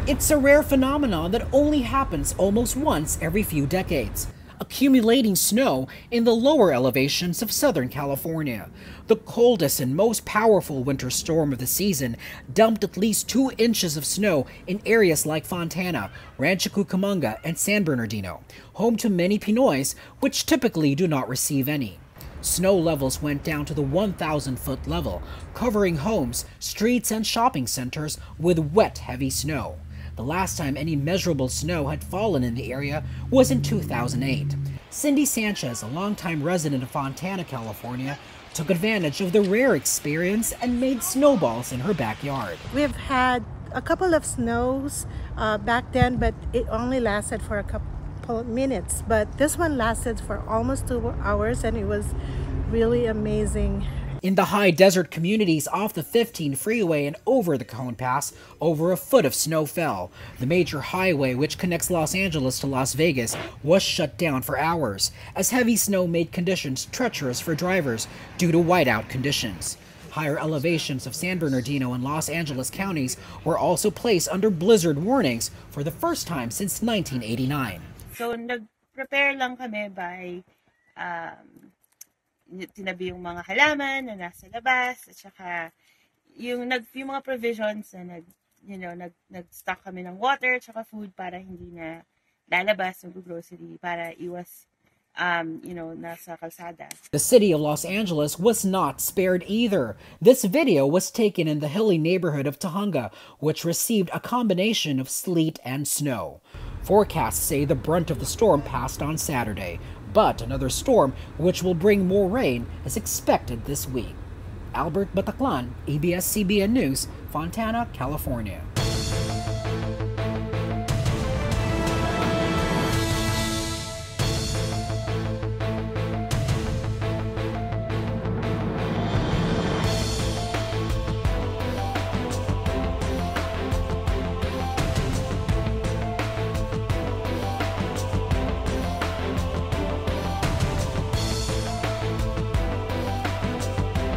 It's a rare phenomenon that only happens almost once every few decades, accumulating snow in the lower elevations of Southern California. The coldest and most powerful winter storm of the season dumped at least 2 inches of snow in areas like Fontana, Rancho Cucamonga, and San Bernardino, home to many Pinoys, which typically do not receive any. Snow levels went down to the 1,000-foot level, covering homes, streets, and shopping centers with wet, heavy snow. The last time any measurable snow had fallen in the area was in 2008. Cindy Sanchez, a longtime resident of Fontana, California, took advantage of the rare experience and made snowballs in her backyard. We've had a couple of snows back then, but it only lasted for a couple of minutes. But this one lasted for almost 2 hours, and it was really amazing. In the high desert communities off the 15 freeway and over the Cone Pass, over a foot of snow fell. The major highway which connects Los Angeles to Las Vegas was shut down for hours, as heavy snow made conditions treacherous for drivers due to whiteout conditions. Higher elevations of San Bernardino and Los Angeles counties were also placed under blizzard warnings for the first time since 1989. So nag-prepare lang kami by tinabi yung mga halaman na nasa labas, at saka yung mga provisions na nag-stock kami ng water at saka food para hindi na lalabas ng grocery para iwas nasa kalsada. The city of Los Angeles was not spared either. This video was taken in the hilly neighborhood of Tujunga, which received a combination of sleet and snow. Forecasts say the brunt of the storm passed on Saturday, but another storm, which will bring more rain, is expected this week. Albert Bataclan, ABS-CBN News, Fontana, California.